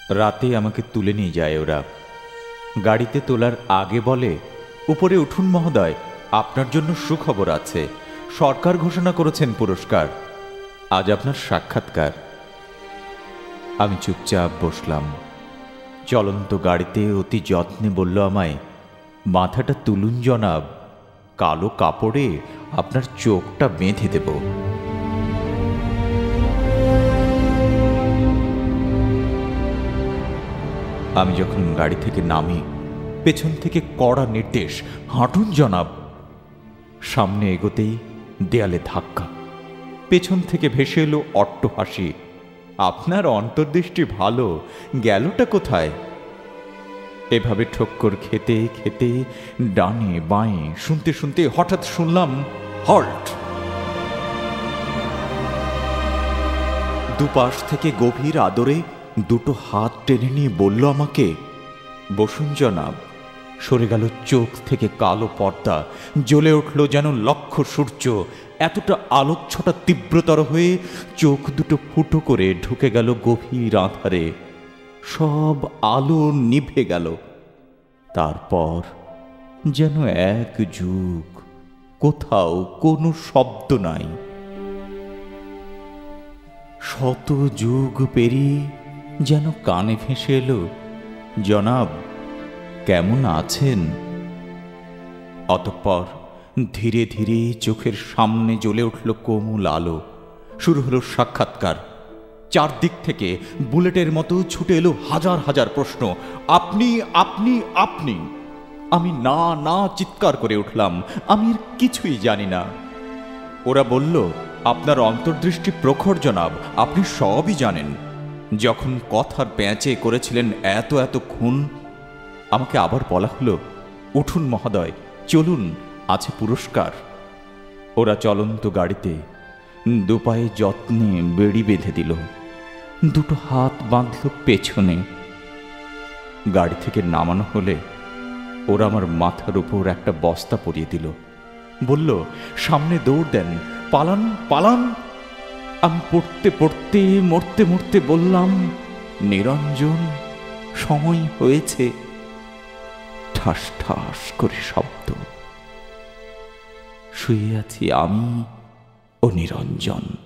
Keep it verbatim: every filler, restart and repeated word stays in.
রাতে আমাকে তুলে নিয়ে যায় ওরা। গাড়িতে তোলার আগে বলে, উপরে উঠুন মহোদয়, আপনার জন্য সুখবর আছে। সরকার ঘোষণা করেছেন পুরস্কার। আজ আপনার সাক্ষাৎকার। আমি চুপচাপ বসলাম। চলন্ত গাড়িতে অতি যত্নে বলল আমায়, মাথাটা তুলুন জনাব, কালো কাপড়ে আপনার চোখটা বেঁধে দেব। আমি যখন গাড়ি থেকে নামি, পেছন থেকে কড়া নির্দেশ, হাঁটুন জনাব। সামনে এগোতেই দেয়ালে ধাক্কা। পেছন থেকে ভেসে এলো অট্ট হাসি। আপনার অন্তর্দৃষ্টি ভালো, গেলটা কোথায়? এভাবে ঠক্কর খেতে খেতে ডানে বাঁয়ে শুনতে শুনতে হঠাৎ শুনলাম হল্ট। দুপাশ থেকে গভীর আদরে দুটো হাত টেনে নিয়ে বলল আমাকে, বসুন জনাব। সরে গেল চোখ থেকে কালো পর্দা, জ্বলে উঠল যেন লক্ষ সূর্য। এতটা আলোচ্ছটা তীব্রতর হয়ে চোখ দুটো ফুটো করে ঢুকে গেল গভীর আঁধারে। সব আলো নিভে গেল। তারপর যেন এক যুগ, কোথাও কোনো শব্দ নাই। শত যুগ পেরিয়ে যেন কানে ভেসে এলো, জনাব কেমন আছেন? অতঃপর ধীরে ধীরে চোখের সামনে জ্বলে উঠল কোমল আলো। শুরু হলো সাক্ষাৎকার। চারদিক থেকে বুলেটের মতো ছুটে এলো হাজার হাজার প্রশ্ন। আপনি আপনি আপনি আমি না না চিৎকার করে উঠলাম, আমি আর কিছুই জানি না। ওরা বলল, আপনার অন্তর্দৃষ্টি প্রখর জনাব, আপনি সবই জানেন। যখন কথার প্যাঁচে করেছিলেন এত এত খুন। আমাকে আবার বলা হলো, উঠুন মহোদয়, চলুন, আছে পুরস্কার। ওরা চলন্ত গাড়িতে দুপায়ে যত্নে বেড়ি বেঁধে দিল, দুটো হাত বাঁধল পেছনে। গাড়ি থেকে নামানো হলে ওরা আমার মাথার উপর একটা বস্তা পরিয়ে দিল। বলল, সামনে দৌড় দেন, পালান পালান। আমি পড়তে পড়তে মরতে মরতে বললাম, নিরঞ্জন, সময় হয়েছে। ঠাস ঠাস করে শব্দ। শুয়ে আছি আমি ও নিরঞ্জন।